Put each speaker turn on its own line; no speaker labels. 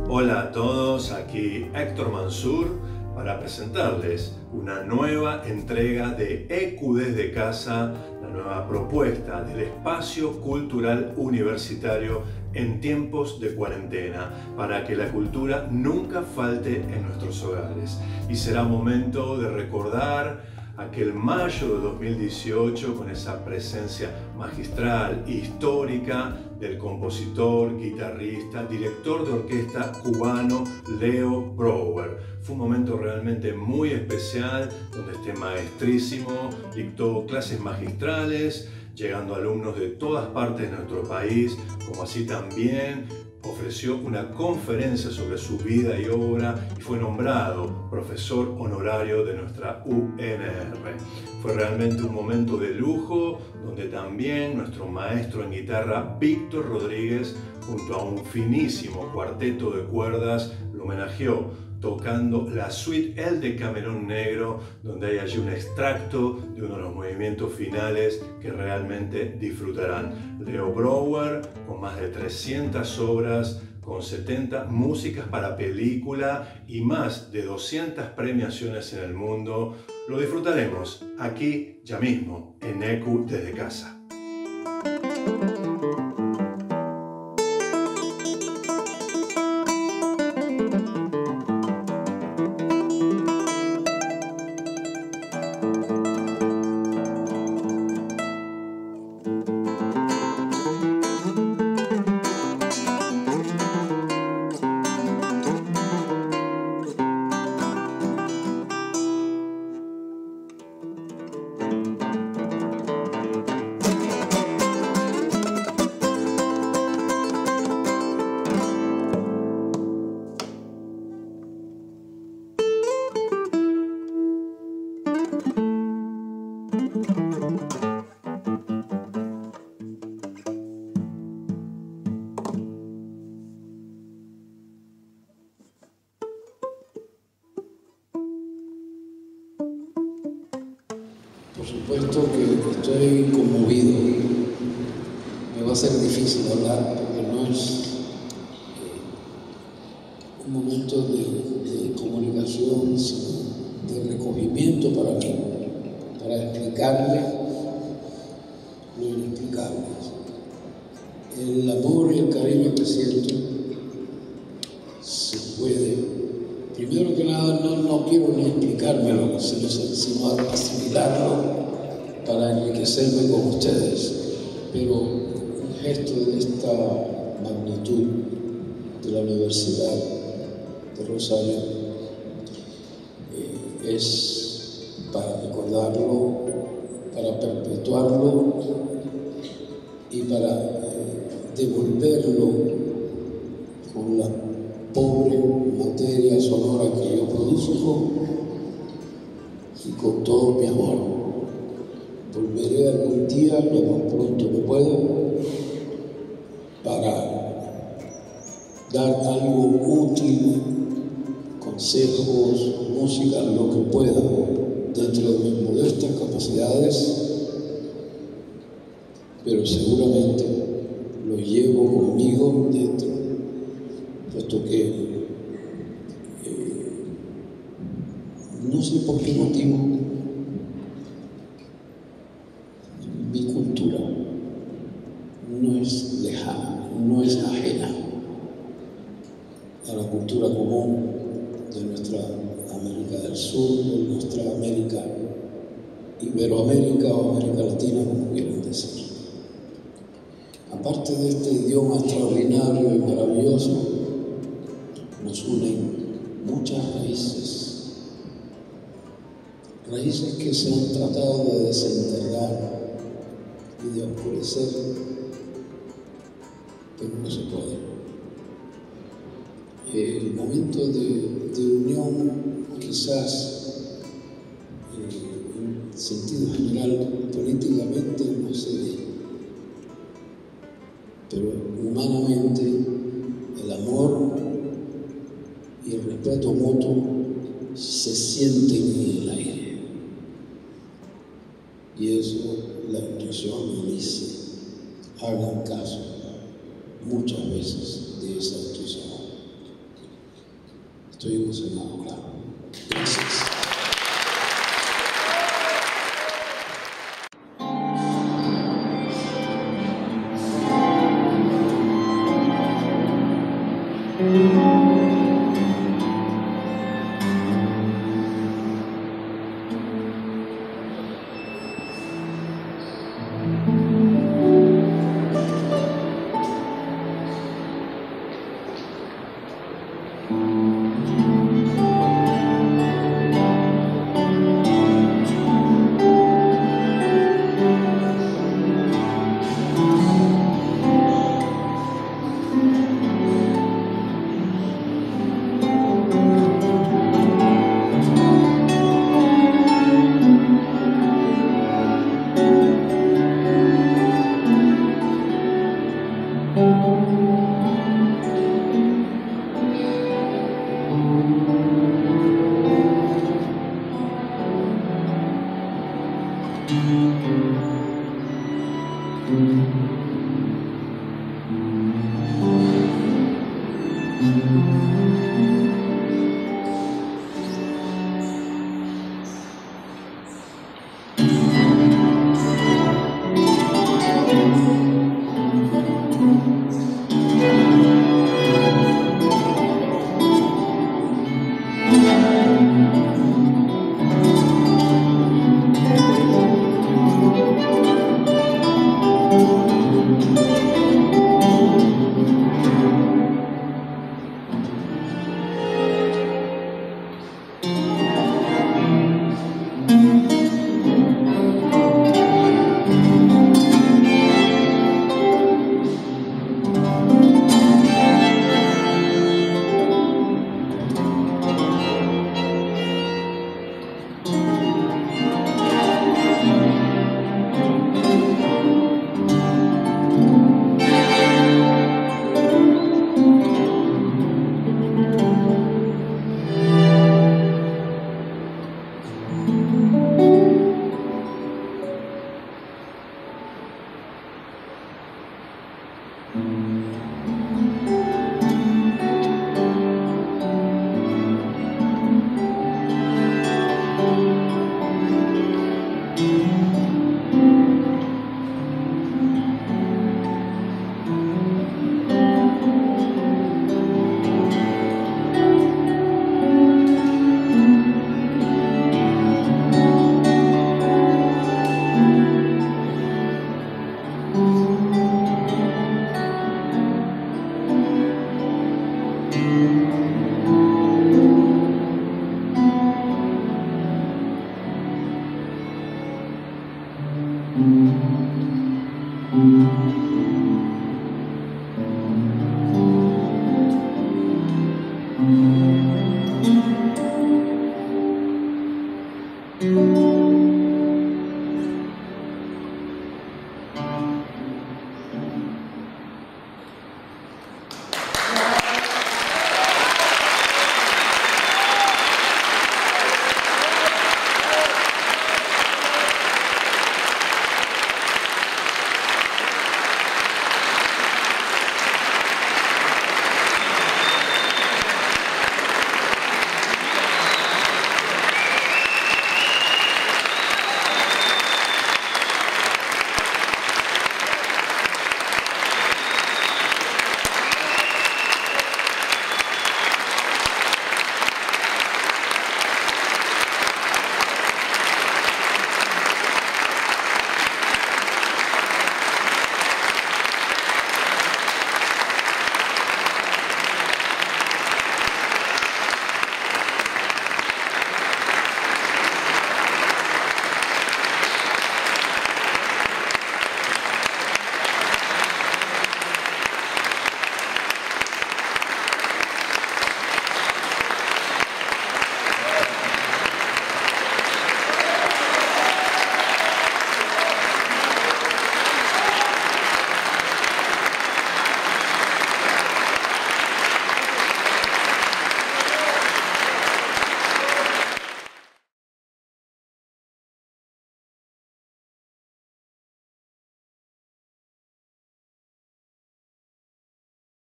Hola a todos, aquí Héctor Mansur para presentarles una nueva entrega de ECU desde casa, la nueva propuesta del espacio cultural universitario en tiempos de cuarentena, para que la cultura nunca falte en nuestros hogares. Y será momento de recordar aquel mayo de 2018 con esa presencia magistral, histórica del compositor, guitarrista, director de orquesta cubano Leo Brouwer. Fue un momento realmente muy especial donde este maestrísimo dictó clases magistrales, llegando alumnos de todas partes de nuestro país, como así también ofreció una conferencia sobre su vida y obra y fue nombrado profesor honorario de nuestra UNR. Fue realmente un momento de lujo donde también nuestro maestro en guitarra Víctor Rodríguez, junto a un finísimo cuarteto de cuerdas, lo homenajeó tocando la suite El Decamerón Negro, donde hay allí un extracto de uno de los movimientos finales que realmente disfrutarán. Leo Brouwer, con más de 300 obras, con 70 músicas para película y más de 200 premiaciones en el mundo, lo disfrutaremos aquí ya mismo en ECU desde casa.
Por supuesto que estoy conmovido. Me va a ser difícil hablar porque no es un momento de comunicación, sino de recogimiento para mí, para explicarle lo inexplicable. El amor y el cariño que siento se puede. Primero que nada, no quiero ni explicármelo, sino asimilarlo para enriquecerme con ustedes. Pero un gesto de esta magnitud de la Universidad de Rosario es para recordarlo, para perpetuarlo y para devolverlo con la pobre materia sonora que yo produzco y con todo mi amor. Volveré algún día, lo más pronto que pueda, para dar algo útil, consejos, música, lo que pueda, dentro de mis modestas capacidades, pero seguramente lo llevo conmigo dentro, puesto que no sé por qué motivo mi cultura no es lejana, no es ajena a la cultura común de nuestra América del Sur, de nuestra América, Iberoamérica o América Latina, como quieran decir. Aparte de este idioma extraordinario y maravilloso, nos unen muchas raíces que se han tratado de desenterrar y de oscurecer, pero no se puede. El momento de unión, quizás en sentido general, políticamente no se ve, pero humanamente el amor y el respeto mutuo se sienten en el aire. Y eso la intuición me dice, hagan caso muchas veces de esa intuición. Estoy emocionado, claro. Gracias.